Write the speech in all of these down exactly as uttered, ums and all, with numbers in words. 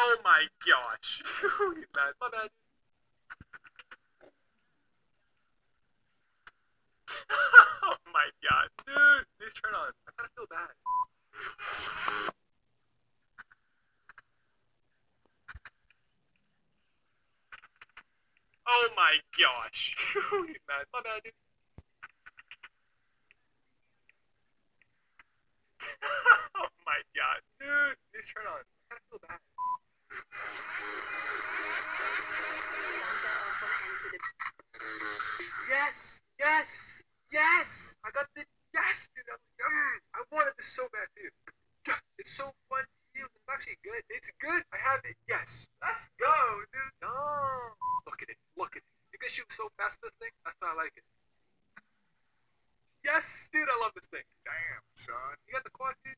Oh my gosh. He's mad. My bad. Oh my god. Dude, please turn on. I kind of feel bad. Oh my gosh. He's mad. My bad, dude. Oh my god. Dude, please turn on. I kind of feel bad. Yes! Yes! Yes! I got the yes, dude. I'm, mm, I wanted this so bad, dude. It's so fun to use. It's actually good. It's good. I have it. Yes. Let's go, dude. No. Look at it. Look at it. You can shoot so fast with this thing. That's why I like it. Yes, dude. I love this thing. Damn, son. You got the quad, dude?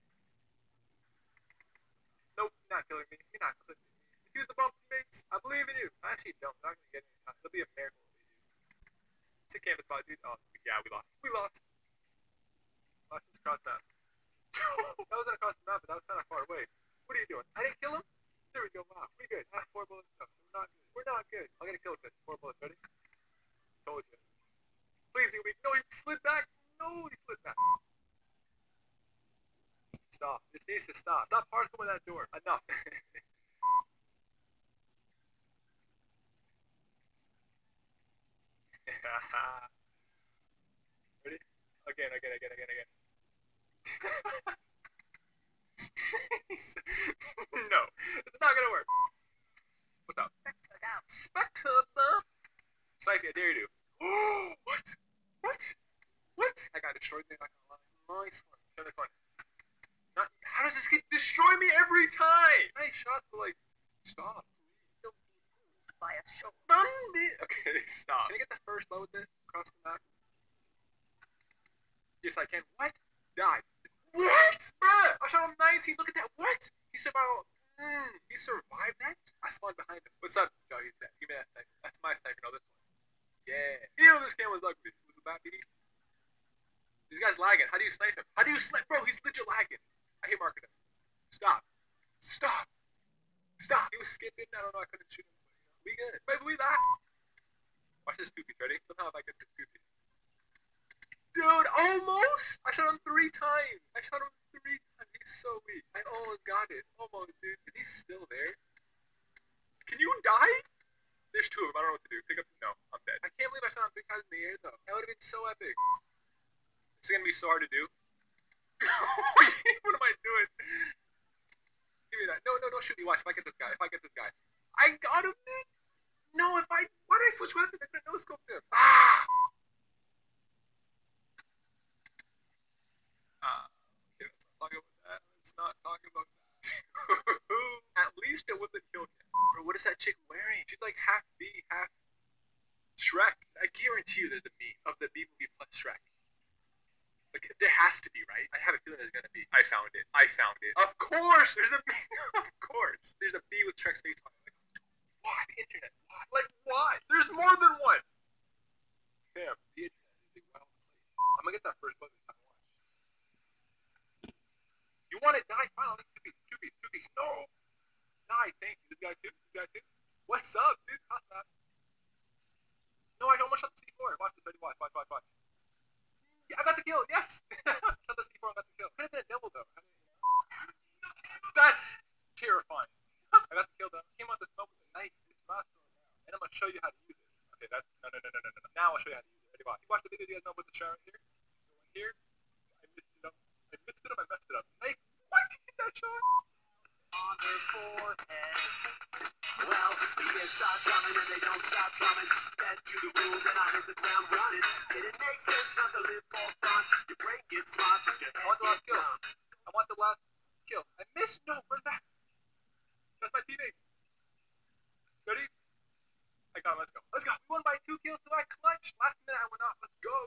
Nope. You're not killing me. You're not clipping me. Use the bomb, teammates. I believe in you. I actually don't. I'm not gonna get any time. It'll be a miracle if they do. Sick canvas spot, dude. Oh, yeah, we lost. We lost. Let's just cross that. That wasn't across the map, but that was kind of far away. What are you doing? I didn't kill him? There we go. Wow, pretty good. Ah, four bullets stuff. So we're not good. We're not good. I'm gonna kill this. Four bullets. Ready? Told you. Please be weak. No, he slid back. No, he slid back. Stop. This needs to stop. Stop parking with that door. Enough. Ready? Again, again, again, again, again. No, it's not gonna work. What's up? Spectre. Psyche, I dare you. Oh, what? What? What? I got destroyed there, not gonna lie. Nice one. Show this one. Not, how does this get destroy me every time? Nice shot, but like, stop. Don't be fooled by a show. Okay, stop. Can I get the first load with this across the map? Yes, I can. What? Die. What? Bruh, I shot him nineteen. Look at that. What? He survived. Mm, he survived that? I spawned behind him. What's up? No, he's dead. Give me that sniper. That's my sniper. No, this one. Yeah. Ew, this game was ugly. Was it bad, B D? This guy's lagging. How do you snipe him? How do you snipe? Bro, he's legit lagging. I hate marking him. Stop. Stop. Stop. He was skipping. I don't know. I couldn't shoot him. We good. Maybe we laugh. Watch this two piece. Ready? Somehow if I get this two piece. Dude, almost! I shot him three times. I shot him three times. He's so weak. I almost got it. Almost, dude. Is he still there? Can you die? There's two of them. I don't know what to do. Pick up. No, I'm dead. I can't believe I shot him three times in the air, though. That would have been so epic. This is gonna be so hard to do. What am I doing? Give me that. No, no, don't shoot me. Watch. If I get this guy. If I get this guy. I got him, dude. No, if I. Why did I switch weapons? I couldn't no-scope him. Ah! Uh, okay, let's not talk about that. Let's not talk about that. At least it wasn't kill cam. Bro, what is that chick wearing? She's like half B, half Shrek. I guarantee you there's a meme of the B movie plus Shrek. Like, there has to be, right? I have a feeling there's gonna be. I found it. I found it. Of course! There's a meme. Of course. There's a B with Shrek's face on it. Like, why? The internet. Why? Like, why? There's more than one. Damn. The internet is a wild place. I'm gonna get that first bug this time. You want to die? Finally, two piece, two piece, two piece. No! Die, thank you. This guy too, this guy too. What's up, dude? How's that? No, I almost shot the C four. Watch this, ready? Watch, watch, watch, watch. Yeah, I got the kill, yes! Shot the C four and got the kill. Could have been a double, though. That's terrifying. I got the kill, though. Came out the smoke with a knife. It's not so now. And I'm going to show you how to use it. Okay, that's. No, no, no, no, no, no. Now I'll show you how to use it. Ready? Watch. You watch the video, you guys know about the shower here? Go in here. I missed it up. I missed it up, I messed it up. Hey, what? Hit that shot? On her forehead. Well, the kids start drumming and they don't stop drumming. Bend to the rules and I hit the ground running. Didn't make sense not to live for fun. Your brain gets smart, but your head gets dumb. I want the last kill. I missed. No, where's that? That's my teammate. Ready? I got him. Let's go. Let's go. We won by two kills, so I clutched. Last minute I went off. Let's go.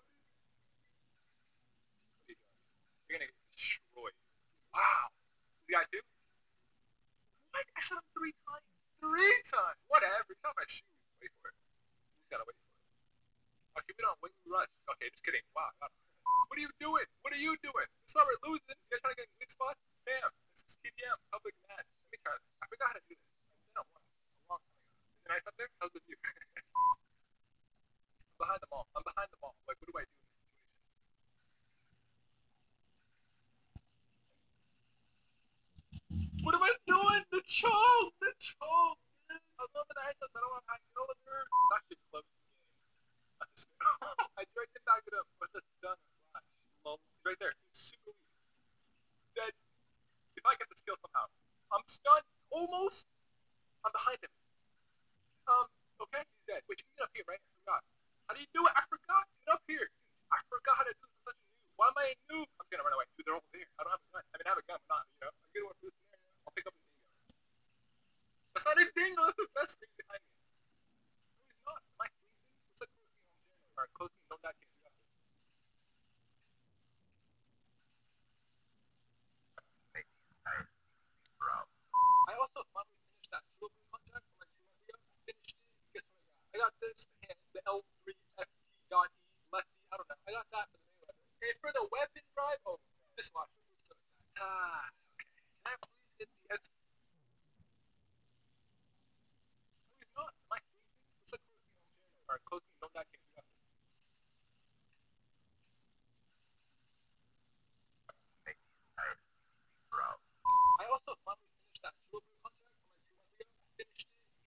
You're gonna get destroyed. Wow. You got two? What? I shot him three times. Three times. Whatever. Get out my shoes. Wait for it. You just gotta wait for it. Okay, we don't wait. We rush. Okay, just kidding. Wow. What are you doing? What are you doing? This is why we're losing. You guys trying to get in mixed spots? Bam. This is T D M. Public match. Let me try this. I forgot how to do this. I choke! The choke! Dude. I love the headshots, but I don't want to hide no other. It's actually close to the game. I directed back at him with the stun flash. Lol. He's right there. He's super weak. Dead. If I get the skill somehow. I'm stunned. Almost. I'm behind him. Um, okay, he's dead. Wait, you can get up here, right? I forgot. How do you do it? I forgot. Get up here. Dude, I forgot how to do such a noob. Why am I a noob? I'm gonna run away. Dude, they're all there. I don't have a gun. I mean, I have a gun, but not, you know. I'm good one for this scenario. I'll pick up the dingo. That's not a dingo. That's the best thing behind me. No, he's not. Am I sleeping? It's like closing home channel. Alright, closing, don't die, kids. You got this. I also finally finished that Children contract from like two months ago. I finished it. Guess what I got? I got this hand, the L three F T dot E lefty. I don't know. I got that for the Mayweather. And for the weapon drive, oh, just watch. This is so sad. Ah.